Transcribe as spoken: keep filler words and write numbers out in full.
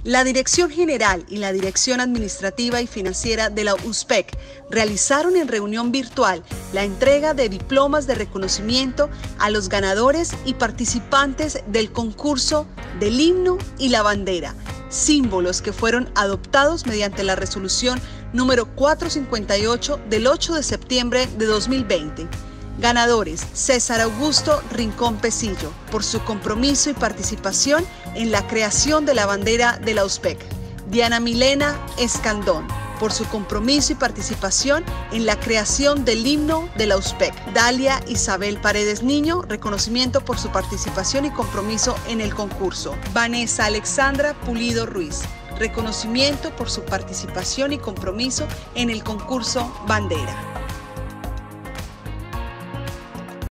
La Dirección General y la Dirección Administrativa y Financiera de la U S P E C realizaron en reunión virtual la entrega de diplomas de reconocimiento a los ganadores y participantes del concurso del himno y la bandera, símbolos que fueron adoptados mediante la resolución número cuatrocientos cincuenta y ocho del ocho de septiembre de dos mil veinte. Ganadores: César Augusto Rincón Pesillo, por su compromiso y participación en la creación de la bandera de la U S P E C. Diana Milena Escandón, por su compromiso y participación en la creación del himno de la U S P E C. Dalia Isabel Paredes Niño, reconocimiento por su participación y compromiso en el concurso. Vanessa Alexandra Pulido Ruiz, reconocimiento por su participación y compromiso en el concurso Bandera.